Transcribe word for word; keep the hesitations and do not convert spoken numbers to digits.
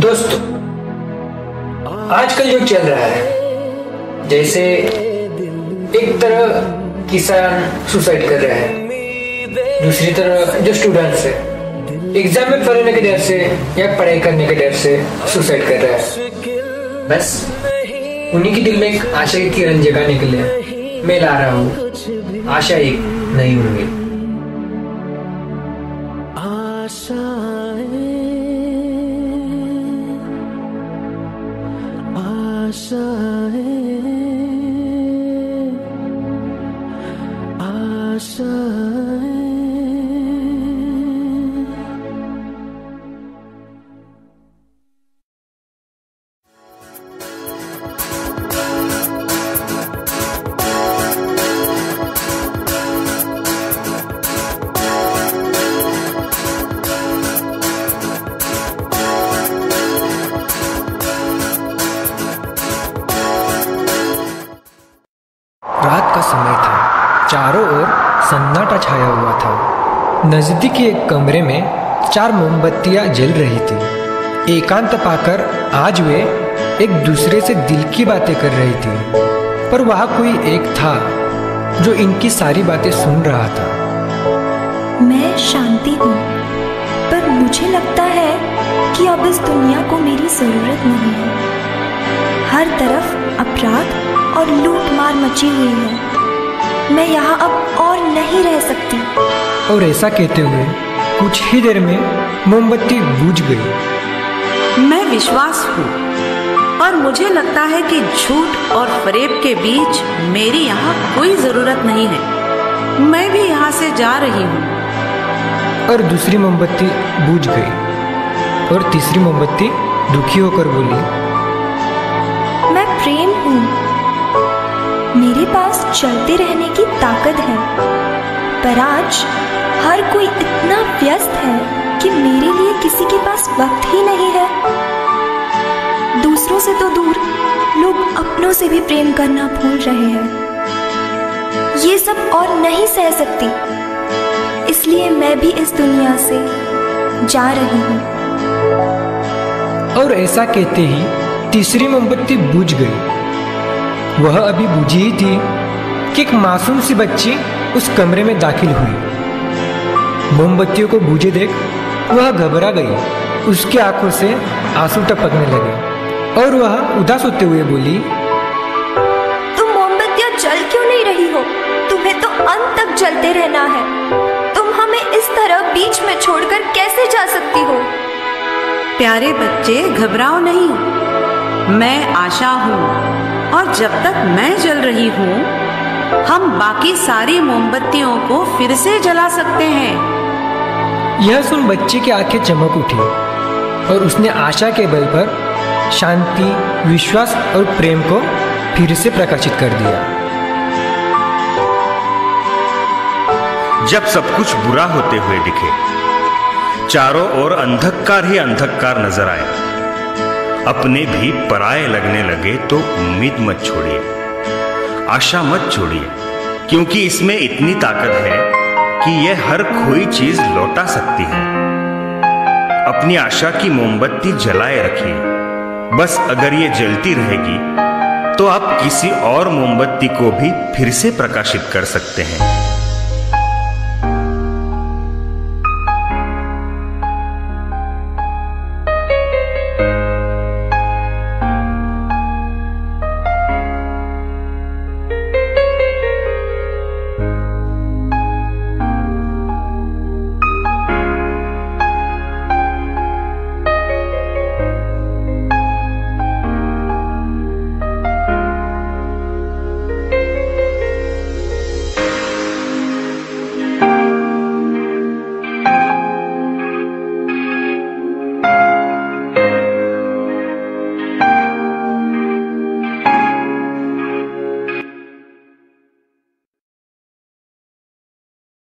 दोस्तों, आजकल जो चल रहा है, जैसे एक तरह किसान सुसाइड कर रहा है, दूसरी तरह जो स्टूडेंट्स है एग्जाम में फेल होने के डर से या पढ़ाई करने के डर से सुसाइड कर रहा है। बस उन्हीं के दिल में एक आशा की किरण जगाने के लिए मैं ला रहा हूँ आशा एक नई उम्मीद। रात का समय था। चारों ओर सन्नाटा छाया हुआ था। नजदीक एक कमरे में चार मोमबत्तियां जल रही थी। एकांत पाकर आज वे एक दूसरे से दिल की बातें कर रही थी, पर वहाँ कोई एक था जो इनकी सारी बातें सुन रहा था। मैं शांति हूँ, पर मुझे लगता है कि अब इस दुनिया को मेरी जरूरत नहीं है। हर तरफ अपराध और लूट मार मची हुई है। मैं यहाँ अब और नहीं रह सकती। और ऐसा कहते हुए कुछ ही देर में मोमबत्ती बुझ गई। मैं विश्वास हूँ और मुझे लगता है कि झूठ और फरेब के बीच मेरी यहाँ कोई जरूरत नहीं है। मैं भी यहाँ से जा रही हूँ। और दूसरी मोमबत्ती बुझ गई और तीसरी मोमबत्ती दुखी होकर बोली, मैं प्रेम हूँ। मेरे पास चलते रहने की ताकत है, पर आज हर कोई इतना व्यस्त है कि मेरे लिए किसी के पास वक्त ही नहीं है। दूसरों से तो दूर, लोग अपनों से भी प्रेम करना भूल रहे हैं। ये सब और नहीं सह सकती, इसलिए मैं भी इस दुनिया से जा रही हूँ। और ऐसा कहते ही तीसरी मोमबत्ती बुझ गई। वह अभी बुझी ही थी कि एक मासूम सी बच्ची उस कमरे में दाखिल हुई। मोमबत्तियों को बुझे देख वह घबरा गई। उसकी आंखों से आंसू टपकने लगे और वह उदास होते हुए बोली, तुम मोमबत्तियां जल क्यों नहीं रही हो? तुम्हें तो अंत तक जलते रहना है। तुम हमें इस तरह बीच में छोड़कर कैसे जा सकती हो? प्यारे बच्चे, घबराओ नहीं। मैं आशा हूँ और जब तक मैं जल रही हूँ हम बाकी सारी मोमबत्तियों को फिर से जला सकते हैं। यह सुन बच्चे की आंखें चमक उठी और उसने आशा के बल पर शांति, विश्वास और प्रेम को फिर से प्रकाशित कर दिया। जब सब कुछ बुरा होते हुए दिखे, चारों ओर अंधकार ही अंधकार नजर आया, अपने भी पराये लगने लगे, तो उम्मीद मत छोड़िए, आशा मत छोड़िए, क्योंकि इसमें इतनी ताकत है कि यह हर कोई चीज लौटा सकती है। अपनी आशा की मोमबत्ती जलाए रखिए। बस अगर ये जलती रहेगी तो आप किसी और मोमबत्ती को भी फिर से प्रकाशित कर सकते हैं।